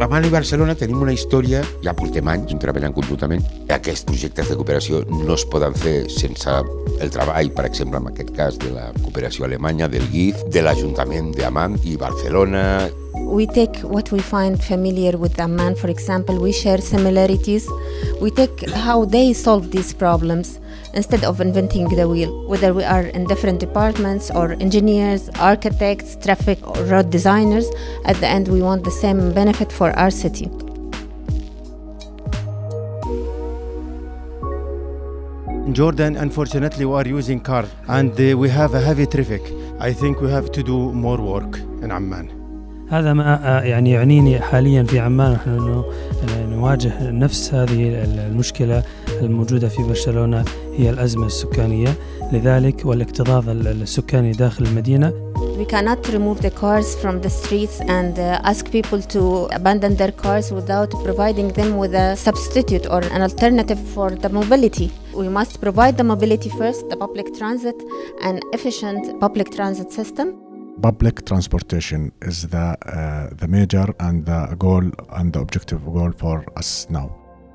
Amman i Barcelona tenim una història, ja portem anys treballant conjuntament. Aquests projectes de cooperació no es poden fer sense el treball, per exemple, en aquest cas, de la cooperació alemanya, del GIF, de l'Ajuntament d'Amman i Barcelona. We take what we find familiar with Amman, for example, we share similarities. We take how they solve these problems instead of inventing the wheel. Whether we are in different departments or engineers, architects, traffic or road designers, at the end we want the same benefit for our city. In Jordan, unfortunately, we are using car and we have a heavy traffic. I think we have to do more work in Amman. هذا ما يعنيني حاليا في عمان. نحن نواجه نفس هذه المشكلة الموجودة في برشلونة، هي الأزمة السكانية، لذلك والاكتظاظ السكاني داخل المدينة. We cannot remove the cars from the streets and ask people to abandon their cars without providing them with a substitute or an alternative for the mobility. We must provide the mobility first, the public transit, an efficient public transit system. Public transportation is the major and the goal and the objective goal for us now.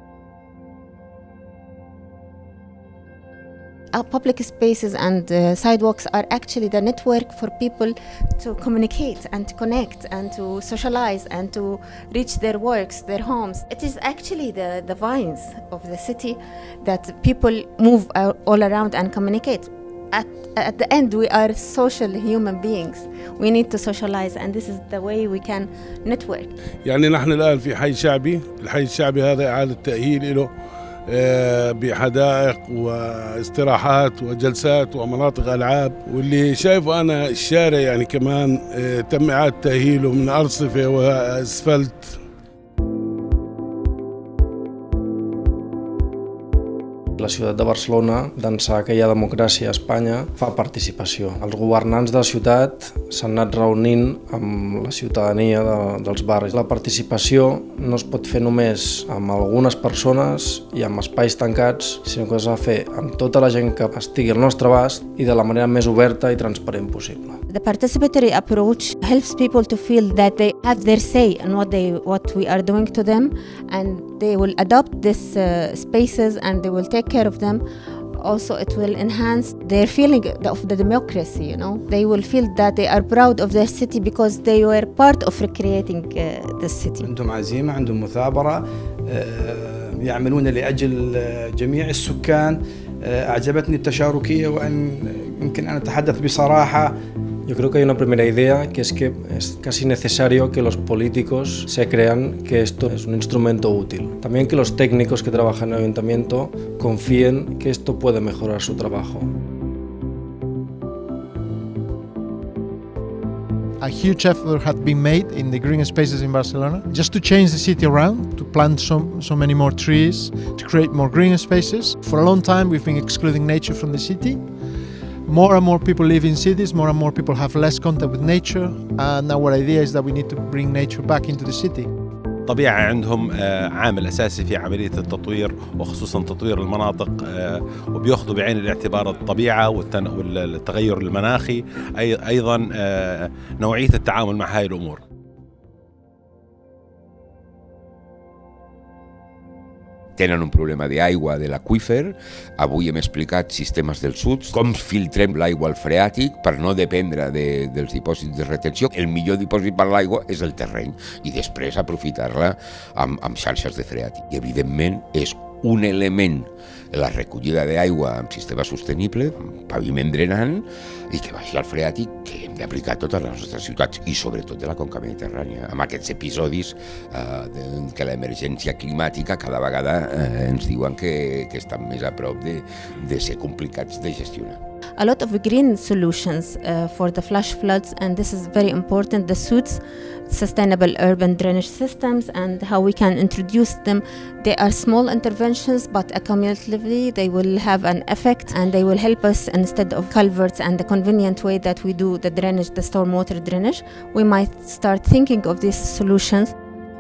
Our public spaces and sidewalks are actually the network for people to communicate and to connect and to socialize and to reach their works, their homes. It is actually the vines of the city that people move all around and communicate. At the end, we are social human beings. We need to socialize, and this is the way we can network. يعني نحن الآن في حي شعبي، الحي الشعبي هذا إعادة تأهيل له بحدائق واستراحات وجلسات ومناطق ألعاب، واللي شايفه أنا الشارع يعني كمان تم إعادة تأهيله من أرصفة وأسفلت. La ciutat de Barcelona, d'ençà que hi ha democràcia a Espanya, fa participació. Els governants de la ciutat s'han anat reunint amb la ciutadania dels barris. La participació no es pot fer només amb algunes persones i amb espais tancats, sinó que s'ha de fer amb tota la gent que estigui al nostre abast i de la manera més oberta i transparent possible. The participatory approach helps people to feel that they have their say in what we are doing to them, and they will adopt these spaces and they will take care of them. Also, it will enhance their feeling of the democracy, you know. They will feel that they are proud of their city because they were part of recreating the city. عندهم عزيمة، عندهم مثابرة، يعملون لأجل جميع السكان. أعجبتني التشاركية وأن يمكن أن أتحدث بصراحة. Yo creo que hay una primera idea, que es que es casi necesario que los políticos se crean que esto es un instrumento útil. También que los técnicos que trabajan en el ayuntamiento confíen que esto puede mejorar su trabajo. A huge effort had been made in the green spaces in Barcelona just to change the city around, to plant so many more trees, to create more green spaces. For a long time we've been excluding nature from the city. More and more people live in cities, more and more people have less contact with nature, and our idea is that we need to bring nature back into the city. الطبيعة عندهم عامل أساسي في عملية التطوير، وخصوصا تطوير المناطق، وبيأخذوا بعين الاعتبار الطبيعة والتغير المناخي، أيضا نوعية التعامل مع هذه الأمور. Tenen un problema d'aigua de l'aqüífer. Avui hem explicat sistemes del sud, com filtrem l'aigua al freàtic per no dependre dels dipòsits de retenció. El millor dipòsit per l'aigua és el terreny i després aprofitar-la amb xarxes de freàtic. I evidentment és un element la recollida d'aigua amb sistema sostenible, amb paviment drenant i que vagi al freàtic, que hem d'aplicar a totes les nostres ciutats i sobretot de la conca mediterrània, amb aquests episodis que l'emergència climàtica cada vegada ens diuen que estan més a prop de ser complicats de gestionar. A lot of green solutions for the flash floods, and this is very important, the SUDS, sustainable urban drainage systems, and how we can introduce them. They are small interventions, but accumulatively they will have an effect, and they will help us instead of culverts and the convenient way that we do the drainage, the stormwater drainage. We might start thinking of these solutions.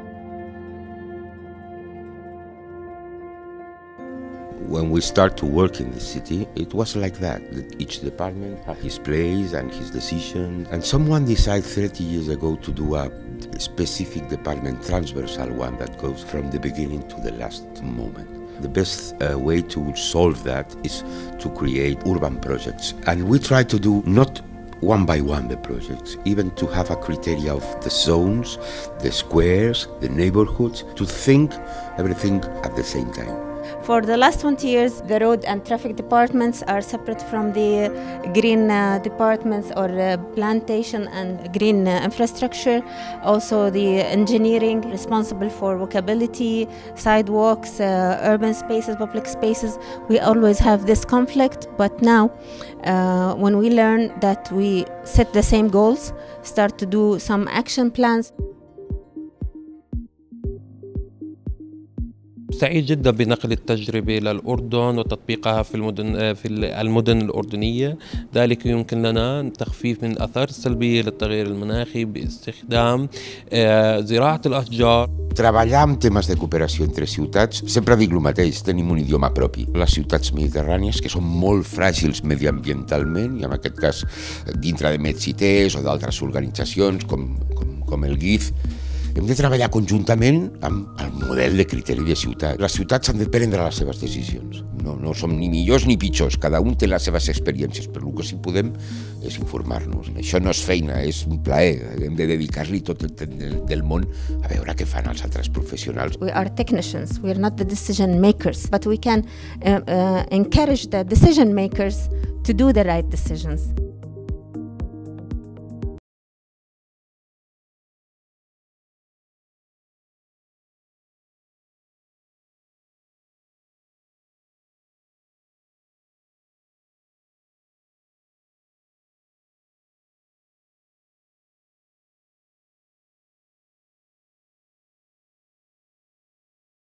When we start to work in the city, it was like that. Each department had his place and his decision. And someone decided 30 years ago to do a specific department, transversal one that goes from the beginning to the last moment. The best way to solve that is to create urban projects. And we try to do not one by one the projects, even to have a criteria of the zones, the squares, the neighborhoods, to think everything at the same time. For the last 20 years, the road and traffic departments are separate from the green departments or plantation and green infrastructure. Also the engineering responsible for walkability, sidewalks, urban spaces, public spaces. We always have this conflict, but now when we learn that we set the same goals, start to do some action plans. سعيد جدا بنقل التجربة إلى الأردن وتطبيقها في المدن الأردنية. ذلك يمكن لنا تخفيف من الآثار السلبية للتغير المناخي باستخدام زراعة الأشجار. Treballar amb temes de cooperació entre ciutats, sempre dic el mateix, tenim un idioma propi. Les ciutats mediterrànies, que són molt fràgils mediambientalment, i en aquest cas dintre de MedCités o d'altres organitzacions com el GIF, hem de treballar conjuntament amb el model de criteri de ciutat. Les ciutats han de prendre les seves decisions. No som ni millors ni pitjors, cada un té les seves experiències, però el que sí podem és informar-nos. Això no és feina, és un plaer. Hem de dedicar-li tot el temps del món a veure què fan els altres professionals. We are technicians, we are not the decision makers, but we can encourage the decision makers to do the right decisions.